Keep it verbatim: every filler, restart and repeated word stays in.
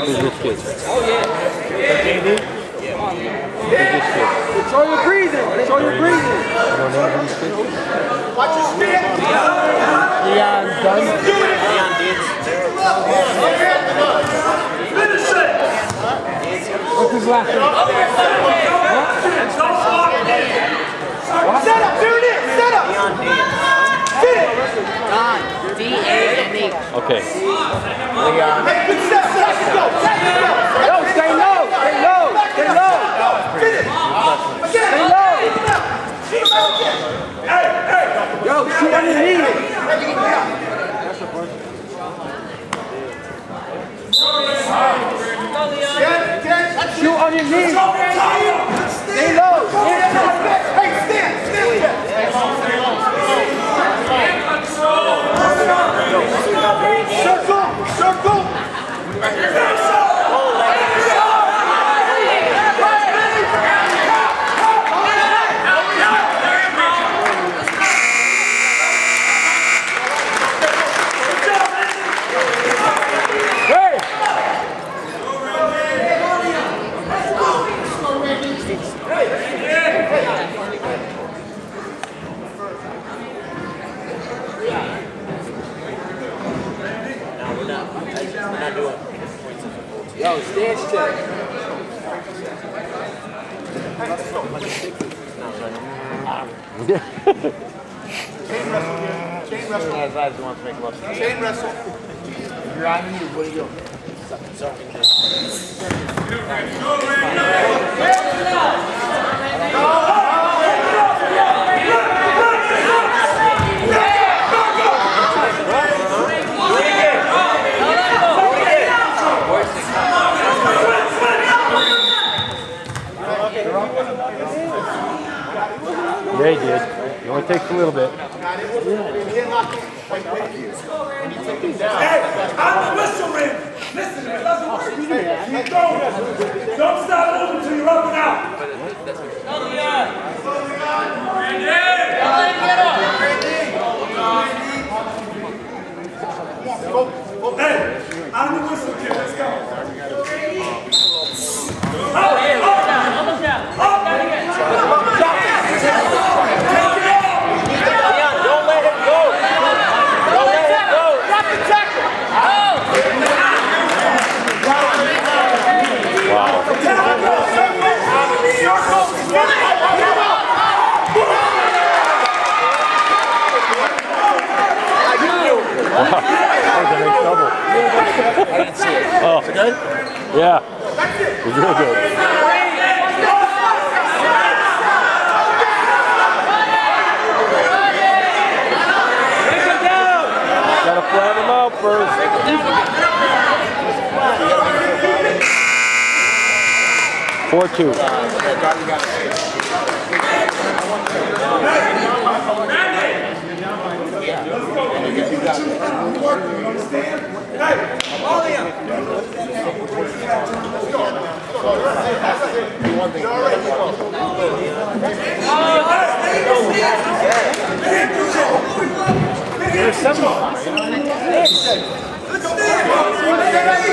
Who's this kid? Oh, yeah. Who's this kid? Control your breathing. Control your breathing. You don't know who this kid is? Watch your speed. Leon Dahn. Leon Dahn. Finish it. What's his last name? What? Set up. There it is. Set up. Leon Dahn. Sit it. Dahn. D A N E. Okay. Leon. Hey, good step. Let's go. Let's go. Yo, stay low. Stay low. Stay low. Fit it. Stay low. Hey, hey. Yo, shoot underneath. Shoot on your knees. Stay low. Hey, stand. Stand. Circle. Circle. Yo, stance check. Chain wrestle here. Chain wrestle. Chain wrestle. You're on me. What are you doing? Yeah, he did. It only takes a little bit. Hey, I'm the whistle ring. Listen, if it doesn't work, keep going. Don't stop moving until you're up and out. Hey, I'm the whistle kid. Let's go. Oh, yeah. Almost down. Up. That was a nice double. I didn't see it. Oh. Is it good? Yeah. It was real good. Gotta flatten them out first. four two. There's some.